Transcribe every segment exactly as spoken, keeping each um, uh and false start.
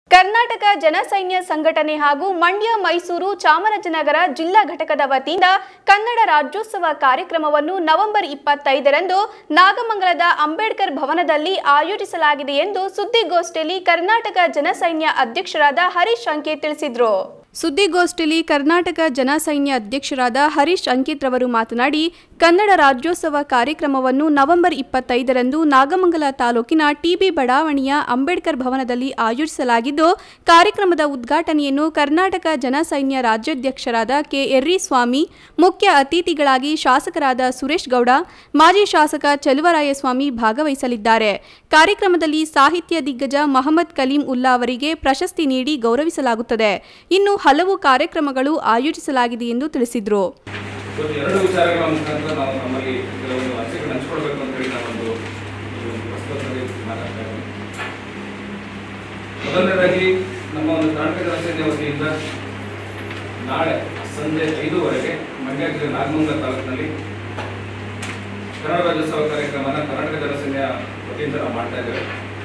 ಕರ್ನಾಟಕ ಜನಸೈನ್ಯ ಸಂಘಟನೆ ಹಾಗೂ ಮಂಡ್ಯ ಮೈಸೂರು ಚಾಮರಾಜನಗರ ಜಿಲ್ಲಾ ಘಟಕದ ವತಿಯಿಂದ ಕನ್ನಡ ರಾಜ್ಯೋತ್ಸವ ಕಾರ್ಯಕ್ರಮವನ್ನು ನವೆಂಬರ್ ಇಪ್ಪತ್ತೈದರಂದು ನಾಗಮಂಗಲದ ಅಂಬೇಡ್ಕರ್ ಭವನದಲ್ಲಿ ಆಯೋಜಿಸಲಾಗಿದೆ ಎಂದು ಸುದ್ದಿಗೋಷ್ಠಿಯಲ್ಲಿ ಕರ್ನಾಟಕ ಜನಸೈನ್ಯ ಅಧ್ಯಕ್ಷರಾದ ಹರೀಶ್ ಅಂಕಿತ್ ತಿಳಿಸಿದರು. ಸುದ್ದಿಗೋಷ್ಠಿಯಲ್ಲಿ ಕರ್ನಾಟಕ ಜನಸೈನ್ಯ ಅಧ್ಯಕ್ಷರಾದ ಹರೀಶ್ ಅಂಕಿತ್ ರವರು ಮಾತನಾಡಿ, ಕನ್ನಡ ರಾಜ್ಯೋತ್ಸವ ಕಾರ್ಯಕ್ರಮವನ್ನು ನವೆಂಬರ್ ಇಪ್ಪತ್ತೈದರಂದು ನಾಗಮಂಗಲ ತಾಲೂಕಿನ ಟಿಬಿ ಬಡಾವಣೆಯ ಅಂಬೇಡ್ಕರ್ ಭವನದಲ್ಲಿ ಆಯೋಜಿಸಲಾಗಿದ್ದು, ಕಾರ್ಯಕ್ರಮದ ಉದ್ಘಾಟನೆಯನ್ನು ಕರ್ನಾಟಕ ಜನಸೈನ್ಯ ರಾಜ್ಯಾಧ್ಯಕ್ಷರಾದ ಕೆ ಯರ್ರಿಸ್ವಾಮಿ, ಮುಖ್ಯ ಅತಿಥಿಗಳಾಗಿ ಶಾಸಕರಾದ ಸುರೇಶ್ ಗೌಡ, ಮಾಜಿ ಶಾಸಕ ಚೆಲುವರಾಯಸ್ವಾಮಿ ಭಾಗವಹಿಸಲಿದ್ದಾರೆ. ಕಾರ್ಯಕ್ರಮದಲ್ಲಿ ಸಾಹಿತ್ಯ ದಿಗ್ಗಜ ಮಹಮ್ಮದ್ ಕಲೀಂ ಉಲ್ಲಾ ಅವರಿಗೆ ಪ್ರಶಸ್ತಿ ನೀಡಿ ಗೌರವಿಸಲಾಗುತ್ತದೆ. ಇನ್ನು ಹಲವು ಕಾರ್ಯಕ್ರಮಗಳು ಆಯೋಜಿಸಲಾಗಿದೆ ಎಂದು ತಿಳಿಸಿದರು. ಎರಡು ವಿಚಾರಗಳ ಮುಖಾಂತರ ನಾವು ನಮ್ಮಲ್ಲಿ ಕೆಲವೊಂದು ಅರ್ಜಿಗಳನ್ನು ಹಂಚಿಕೊಳ್ಬೇಕು ಅಂತ ಹೇಳಿ ನಾವೊಂದು ಪ್ರಸ್ತುತದಲ್ಲಿ ಮಾತಾಡ್ತಾ ಇದ್ದೀವಿ. ಮೊದಲನೇದಾಗಿ ನಮ್ಮ ಒಂದು ಕರ್ನಾಟಕ ಜನಸೈನ್ಯ ವತಿಯಿಂದ ನಾಳೆ ಸಂಜೆ ಐದೂವರೆಗೆ ಮಂಡ್ಯ ಜಿಲ್ಲೆ ನಾಗಮಂಗಲ ತಾಲೂಕಿನಲ್ಲಿ ಕನ್ನಡ ರಾಜ್ಯೋತ್ಸವ ಕಾರ್ಯಕ್ರಮನ ಕರ್ನಾಟಕ ಜನಸೈನ್ಯ ವತಿಯಿಂದ ನಾವು ಮಾಡ್ತಾ ಇದ್ದೇವೆ.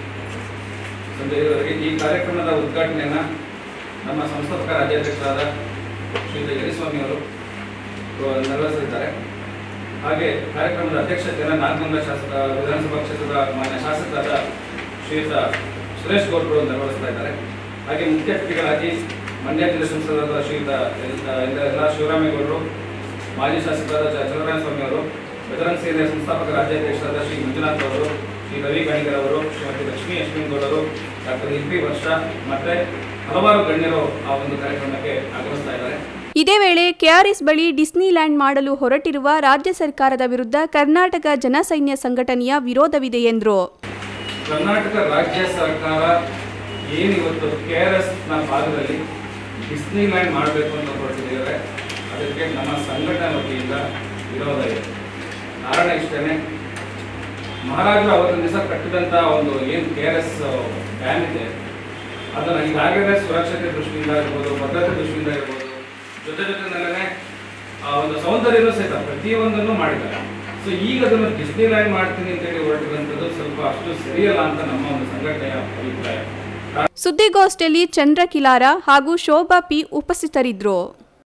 ಸಂಜೆ ಐದೂವರೆಗೆ ಈ ಕಾರ್ಯಕ್ರಮದ ಉದ್ಘಾಟನೆಯನ್ನ ನಮ್ಮ ಸಂಸ್ಥಾಪಕ ರಾಜ್ಯಾಧ್ಯಕ್ಷರಾದ ಶ್ರೀ ಯರ್ರಿಸ್ವಾಮಿ ಅವರು ನೆರವೇರಿಸಲಿದ್ದಾರೆ. ಹಾಗೆ ಕಾರ್ಯಕ್ರಮದ ಅಧ್ಯಕ್ಷತೆಯನ್ನು ನಾಗಮಂಗಲ ಶಾಸಕ ವಿಧಾನಸಭಾ ಕ್ಷೇತ್ರದ ಮಾನ್ಯ ಶಾಸಕರಾದ ಶ್ರೀಯುತ ಸುರೇಶ್ ಗೌಡ್ರು ನೆರವೇರಿಸ್ತಾ ಇದ್ದಾರೆ. ಹಾಗೆ ಮುಖ್ಯ ಅತಿಥಿಗಳಾಗಿ ಮಂಡ್ಯ ಜಿಲ್ಲೆ ಸಂಸದರಾದ ಶ್ರೀಯುತ ಎಲ್ಲ ಶಿವರಾಮೇಗೌಡರು, ಮಾಜಿ ಶಾಸಕರಾದ ಚೆಲುವರಾಯಸ್ವಾಮಿ ಅವರು, ಬಜರಂಗ ಸೇನೆಯ ಸಂಸ್ಥಾಪಕ ರಾಜ್ಯಾಧ್ಯಕ್ಷರಾದ ಶ್ರೀ ಮಂಜುನಾಥ್ ಅವರು, ಶ್ರೀ ರವಿ ಗಣಿಗರ್ ಅವರು, ಶ್ರೀಮತಿ ಲಕ್ಷ್ಮೀ ಅಶ್ವಿನ್ಗೌಡರು, ಡಾಕ್ಟರ್ ಎಂ ಪಿ ವರ್ಷ ಮತ್ತೆ ಹಲವಾರು ಗಣ್ಯರು ಆ ಒಂದು ಕಾರ್ಯಕ್ರಮಕ್ಕೆ ಆಗಮಿಸ್ತಾ ಇದ್ದಾರೆ. ಇದೇ ವೇಳೆ ಕೆಆರ್ಎಸ್ ಬಳಿ ಡಿಸ್ನಿಲ್ಯಾಂಡ್ ಮಾಡಲು ಹೊರಟಿರುವ ರಾಜ್ಯ ಸರ್ಕಾರದ ವಿರುದ್ಧ ಕರ್ನಾಟಕ ಜನಸೈನ್ಯ ಸಂಘಟನೆಯ ವಿರೋಧವಿದೆ ಎಂದರು. ಕರ್ನಾಟಕ ರಾಜ್ಯ ಸರ್ಕಾರ ಏನಿವತ್ತು ಕೆಆರ್ಎಸ್ ನ ಭಾಗದಲ್ಲಿ ಡಿಸ್ನಿಲ್ಯಾಂಡ್ ಮಾಡಬೇಕು ಅಂತ ಹೊರಟಿದ್ದಾರೆ, ಅದಕ್ಕೆ ನಮ್ಮ ಸಂಘಟನೆ ವತಿಯಿಂದ ವಿರೋಧ ಇದೆ. ಕಾರಣ ಇಷ್ಟೇ, ಮಹಾರಾಜರು ಅವತ್ತಿನ ದಿವಸ ಕಟ್ಟಿದಂತ ಒಂದು ಏನು ಕೆಆರ್ಎಸ್ ಡ್ಯಾಮ್ ಇದೆ, ಅದನ್ನು ಈಗಾಗಲೇ ಸುರಕ್ಷತೆ ದೃಷ್ಟಿಯಿಂದ ಇರ್ಬೋದು, ಭದ್ರತೆ ದೃಷ್ಟಿಯಿಂದ ಇರ್ಬೋದು, ಜೊತೆ ಜೊತೆನಲ್ಲೇ ಆ ಒಂದು ಸೌಂದರ್ಯನೂ ಸಹಿತ ಪ್ರತಿಯೊಂದನ್ನು ಮಾಡಿದ್ದಾರೆ. ಸೊ ಈಗ ಅದನ್ನು ಡಿಸ್ನಿಲ್ಯಾಂಡ್ ಮಾಡ್ತೀನಿ ಅಂತೇಳಿ ಹೊರಟಿರುವಂಥದ್ದು ಸ್ವಲ್ಪ ಅಷ್ಟು ಸರಿಯಲ್ಲ ಅಂತ ನಮ್ಮ ಒಂದು ಸಂಘಟನೆಯ ಅಭಿಪ್ರಾಯ. ಸುದ್ದಿಗೋಷ್ಠಿಯಲ್ಲಿ ಚಂದ್ರ ಕಿಲಾರ ಹಾಗೂ ಶೋಭಾ ಪಿ ಉಪಸ್ಥಿತರಿದ್ದರು.